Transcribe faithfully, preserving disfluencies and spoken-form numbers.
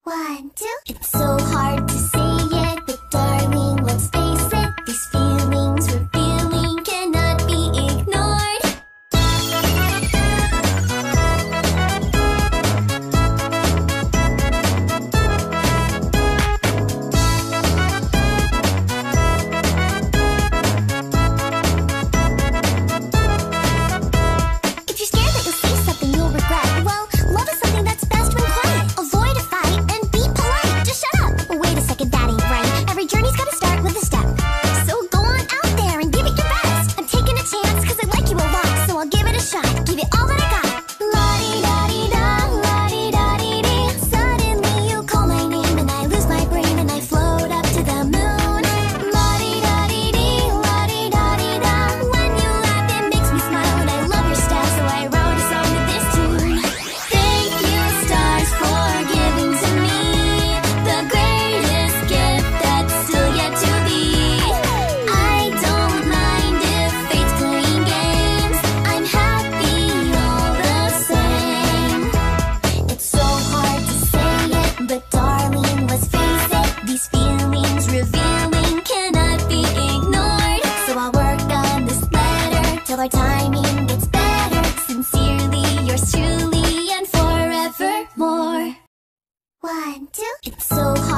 One, two. It's so hard to say it, but darling, let's face it. These feelings we're feeling cannot be ignored. If you're scared that you'll say something you'll regret, well, love is something that's best when quiet. Avoid a fight and be polite. Just shut up. Wait a second, that ain't right. Every journey's gotta start with a step. So go on out there and give it your best. I'm taking a chance cause I like you a lot, so I'll give it a shot. Give it all that I got. La-di-da-di-da, la-di-da-di-dee. Suddenly you call my name and I lose my brain and I float up to the moon. La-di-da-di-dee, la-di-da-di-da. When you laugh it makes me smile and I love your style, so I wrote a song with this tune. Thank you, stars, for giving to me the greatest gift that's still yet to be. I don't mind if fate's playing games. I'm happy all the same. It's so hard to say it, but darling, let's face it. These feelings revealing cannot be ignored. So I'll work on this letter till our timing gets better. Sincerely, yours truly, and forevermore. One, two. It's so hard.